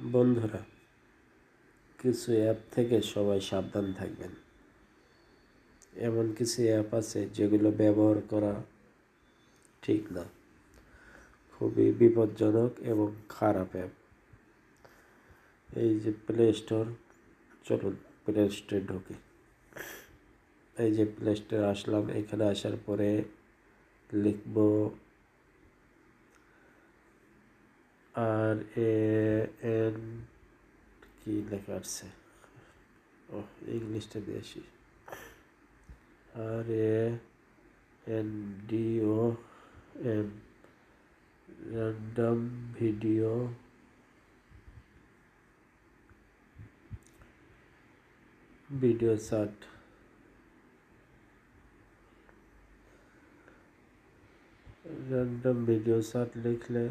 বন্ধুরা, কিছু অ্যাপ থেকে সবাই সাবধান থাকবেন। এমন কিছু অ্যাপ আছে যেগুলো ব্যবহার করা ঠিক না, খুবই বিপজ্জনক এবং খারাপ অ্যাপ। এই যে প্লে স্টোর, চলুন প্লে স্টোরে ঢুকি। এই যে প্লে স্টোরে আসলাম, এখানে আসার পরে লিখব RAN, কি লেখা আছে, ইংলিশটা দিয়ে আসি, RANDOM, random video chat। Random video search লিখলে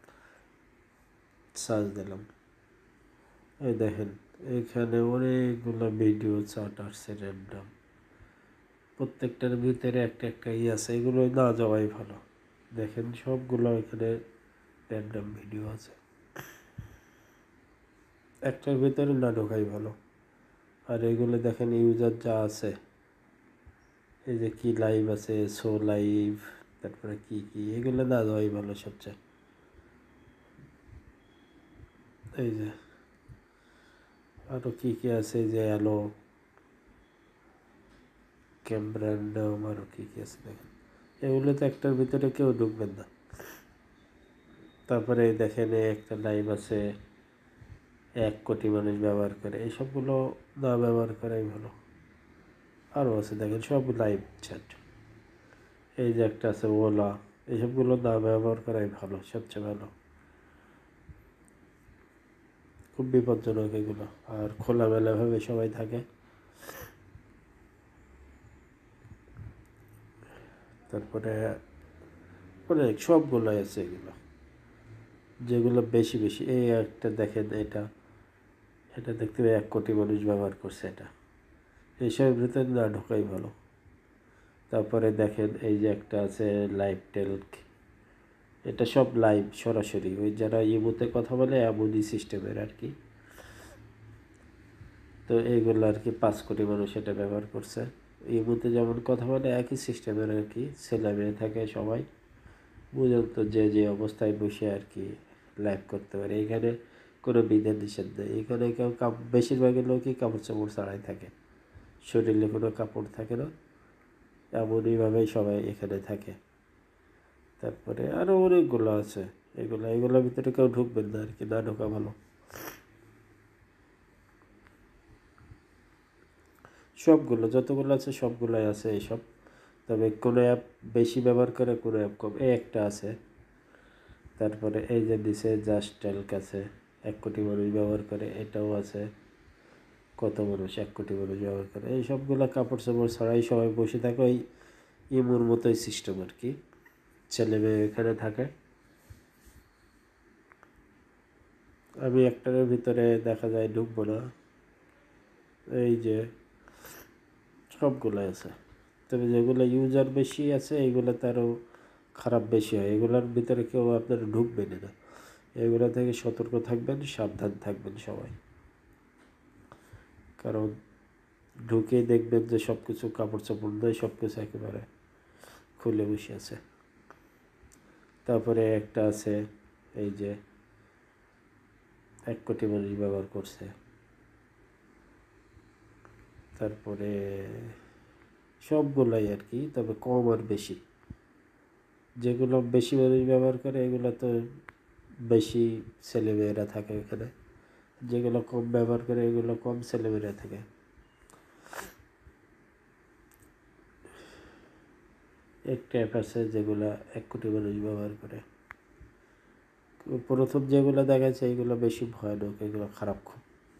সার্চ দিলাম, এই দেখেন এখানে অনেকগুলো ভিডিও চার্ট আসছে র্যান্ডম। প্রত্যেকটার ভিতরে একটা একটা আছে, এগুলো না যাওয়াই ভালো। দেখেন সবগুলো এখানে র্যান্ডম ভিডিও আছে, একটার ভিতরে না ঢোকাই ভালো। আর এগুলো দেখেন ইউজার যা আছে, এই যে কি লাইভ আছে, শো লাইভ, তারপরে কি কি, এগুলো না যাওয়াই ভালো সবচেয়ে। এই যে আরো কি কি আছে, যে অ্যালো, ক্যাম্ব্রান্ডম, আরো কি কি আছে দেখেন। এগুলো তো একটার ভিতরে কেউ ঢুকবেন না। তারপরে দেখেন একটা লাইভ আছে 1 কোটি মানুষ ব্যবহার করে, এইসবগুলো না ব্যবহার করাই ভালো। আরও আছে দেখেন সব লাইভ চ্যাট। এই যে একটা আছে ওলা, এইসবগুলো না ব্যবহার করাই ভালো, সবচেয়ে ভালো। খুব বিপজ্জনক এগুলো, আর খোলামেলাভাবে সবাই থাকে। তারপরে অনেক সবগুলোই আছে এগুলো, যেগুলো বেশি বেশি। এই একটা দেখেন, এটা দেখতে 1 কোটি মানুষ ব্যবহার করছে। এইসবের ভিতরে না ঢোকাই ভালো। তারপরে দেখেন এই যে একটা আছে লাইভ টেলক, এটা সব লাইভ সরাসরি, ওই যারা ইমোতে কথা বলে এমনই সিস্টেমের আর কি। তো এইগুলো আর কি 5 কোটি মানুষ এটা ব্যবহার করছে। ইমোতে যেমন কথা বলে একই সিস্টেমের আর কি, ছেলে মেয়ে থাকে সবাই, বুঝেন তো, যে যে অবস্থায় বসে আর কি লাইভ করতে পারে। এখানে কোনো বিধান নিষেধ নেই। এখানে কেউ বেশিরভাগের লোকই কাপড় চাপড় ছাড়াই থাকে, শরীরে কোনো কাপড় থাকে না, এমনইভাবেই সবাই এখানে থাকে। তারপরে আরও অনেকগুলো আছে, এগুলোর ভিতরে কেউ ঢুকবেন না আর কি, না ঢোকা ভালো। সবগুলো যতগুলো আছে সবগুলোই আছে এইসব। তবে কোনো অ্যাপ বেশি ব্যবহার করে, কোনো অ্যাপ কম। এই একটা আছে, তারপরে এই যে দিছে জাস্ট টেলক আছে, 1 কোটি মানুষ ব্যবহার করে, এটাও আছে। কত মানুষ, 1 কোটি মানুষ ব্যবহার করে। এই সবগুলো কাপড় চাপড় ছাড়াই সবাই বসে থাকে, ওই ইমুর মতোই সিস্টেম আর কি, ছেলে মেয়ে এখানে থাকে। আমি একটার ভিতরে দেখা যায় ঢুকবো না, এই যে সবগুলো আছে। তবে যেগুলো ইউজার বেশি আছে এইগুলোতে আরও খারাপ বেশি হয়, এগুলোর ভিতরে কেউ আপনারা ঢুকবেন না। এগুলো থেকে সতর্ক থাকবেন, সাবধান থাকবেন সবাই। কারণ ঢুকেই দেখবেন যে সব কিছু কাপড় চাপড় নয়, সব কিছু একেবারে খুলে বসে আছে। তারপরে একটা আছে এই যে 1 কোটি মানুষ ব্যবহার করছে। তারপরে সবগুলাই আর কি, তবে কম আর বেশি। যেগুলো বেশি মানুষ ব্যবহার করে এগুলো তো বেশি ছেলেমেয়েরা থাকে এখানে, যেগুলো কম ব্যবহার করে এগুলো কম ছেলেমেয়েরা থাকে। একটা অ্যাপ আছে যেগুলো 1 কোটি মানুষ ব্যবহার করে। প্রথম যেগুলো দেখাচ্ছে এইগুলো বেশি ভয়ানক, এগুলো খারাপ খুব,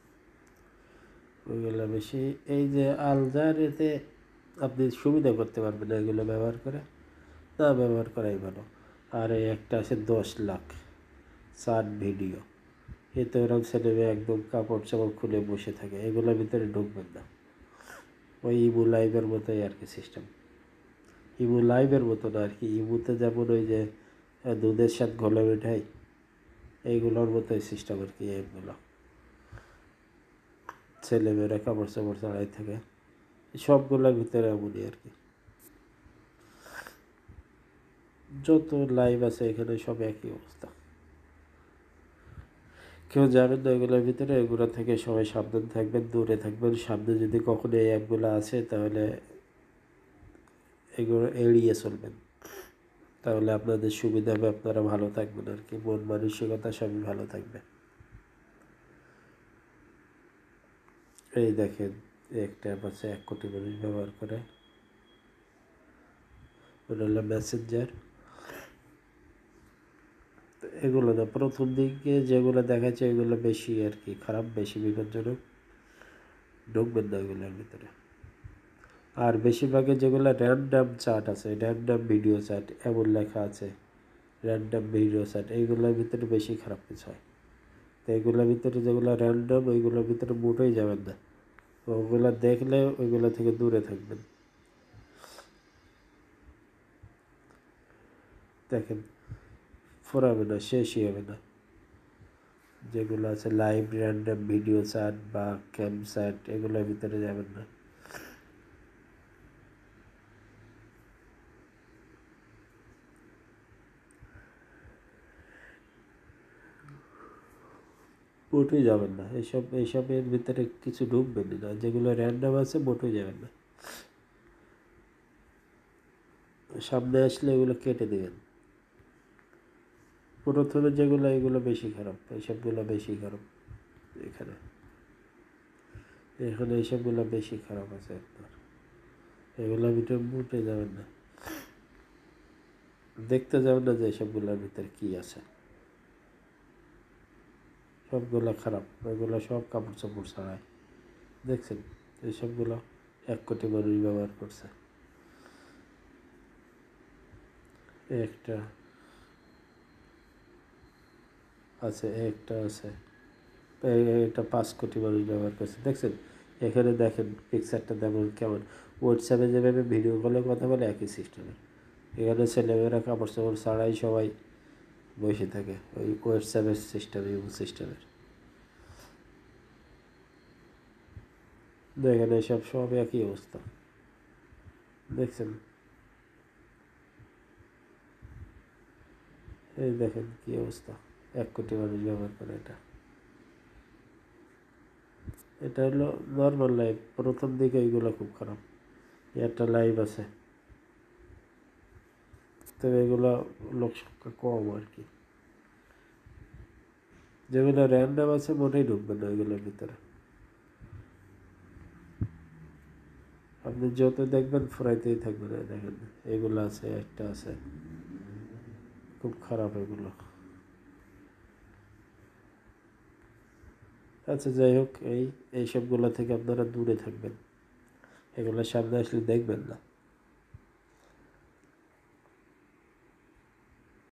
ওইগুলো বেশি। এই যে আলজার, এতে আপনি সুবিধা করতে পারবেন না এগুলো ব্যবহার করে, না ব্যবহার করাই ভালো। আর এই একটা আছে 10 লাখ ষাট ভিডিও, এতে ওরকম ছেলে মেয়ে একদম কাপড় চাপড় খুলে বসে থাকে, এগুলোর ভিতরে ঢুকবেন না। ওই ইমু লাইভের মতোই আর কি সিস্টেম, ইমু লাইভের মতো না আর কি। ইমুতে যেমন ওই যে দুধের সাথে ঘোলা মিঠাই, এইগুলোর মতোই সিস্টেম আর কি অ্যাপগুলো। ছেলেমেয়েরা কাপড় চাপড় ছাড়াই থাকে, সবগুলোর ভিতরে এমনই আর কি। যত লাইভ আছে এখানে সব একই অবস্থা। কেউ যাবেন না এগুলোর ভিতরে, এগুলো থেকে সবাই সাবধান থাকবেন, দূরে থাকবেন। সামনে যদি কখনো এই অ্যাপগুলো আসে তাহলে এগুলো এড়িয়ে চলবেন, তাহলে আপনাদের সুবিধা হবে, আপনারা ভালো থাকবেন আর কি, মন মানসিকতা সবই ভালো থাকবে। এই দেখেন একটা অ্যাপ আছে 1 কোটি মানুষ ব্যবহার করে, ওটা হলো মেসেঞ্জার। এগুলো না, প্রথম দিকে যেগুলো দেখাচ্ছে এগুলো বেশি আর কি খারাপ, বেশি বিপজ্জনক, ঢুকবেন না এগুলোর ভিতরে। আর বেশিরভাগই যেগুলো র্যান্ডাম চার্ট আছে, র্যান্ডাম ভিডিও চার্ট এমন লেখা আছে, র্যান্ডাম ভিডিও চার্ট, এইগুলোর ভিতরে বেশি খারাপ কিছু হয়। তো এগুলোর ভিতরে যেগুলো র্যান্ডাম ওইগুলোর ভিতরে মোটেই যাবেন না, ওগুলো দেখলে ওইগুলো থেকে দূরে থাকবেন। দেখেন ফুরাবে না, শেষই হবে না। যেগুলো আছে লাইভ র্যান্ডাম ভিডিও চার্ট বা ক্যাম্প চার্ট, এগুলোর ভিতরে যাবেন না। মোটেই যাবেন না, এইসবের ভিতরে কিছু ঢুকবেন না, যেগুলো র্যান্ডাম আছে মোটেই যাবেন না। সামনে আসলে এগুলো কেটে দেবেন। প্রথমে যেগুলো এগুলো বেশি খারাপ, এইসবগুলো বেশি খারাপ। এখানে এখানে এইসবগুলো বেশি খারাপ আছে আপনার, এগুলোর ভিতরে মোটে যাবেন না, দেখতে যাবেন না যে এইসবগুলোর ভিতরে কী আছে। সবগুলো খারাপ, এগুলো সব কাপড় চাপড় ছাড়াই। দেখছেন এইসবগুলো 1 কোটি মানুষ ব্যবহার করছে। একটা একটা আছে, এটা 5 কোটি মানুষ ব্যবহার করছে। দেখছেন এখানে দেখেন পিকচারটা দেখুন কেমন, হোয়াটসঅ্যাপে যেভাবে ভিডিও কলে কথা বলে একই সিস্টেমে, এখানে ছেলেমেয়েরা কাপড় চাপড় ছাড়াই সবাই বসে থাকে ওই হোয়াটসঅ্যাপের সিস্টেমে, সিস্টেমের। দেখেন এসব সব একই অবস্থা। দেখছেন, এই দেখেন কী অবস্থা, 1 কোটি মানুষ ব্যবহার করে এটা। এটা হলো নর্মাল লাইভ, প্রথম দিকে এইগুলো খুব খারাপ। একটা লাইভ আছে, তবে এগুলো লোক সংখ্যা কম আর কি। যেগুলো র্যান্ডাম আছে মোটেই ঢুকবে না এগুলোর ভিতরে, আপনি যত দেখবেন ফুরাইতেই থাকবে না। দেখেন এগুলো আছে, একটা আছে, খুব খারাপ এগুলো। আচ্ছা যাই হোক, এইসবগুলো থেকে আপনারা দূরে থাকবেন, এগুলো সামনে আসলে দেখবেন না।